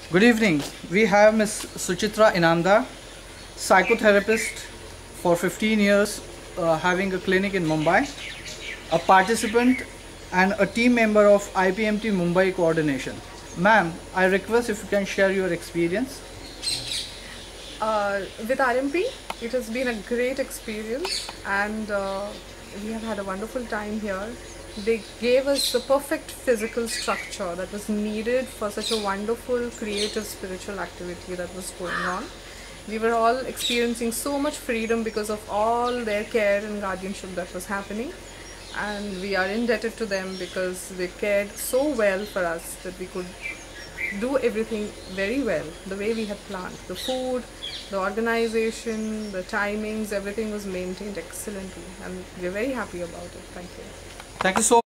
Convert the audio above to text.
Good evening. We have Ms. Suchitra Inanda, psychotherapist for 15 years, having a clinic in Mumbai, a participant and a team member of IPMT Mumbai coordination. Ma'am, I request if you can share your experience. With RMP, it has been a great experience, and we have had a wonderful time here. They gave us the perfect physical structure that was needed for such a wonderful, creative, spiritual activity that was going on. We were all experiencing so much freedom because of all their care and guardianship that was happening, and we are indebted to them because they cared so well for us that we could do everything very well the way we had planned. The food, the organization, the timings, everything was maintained excellently, and we're very happy about it. Thank you. Thank you so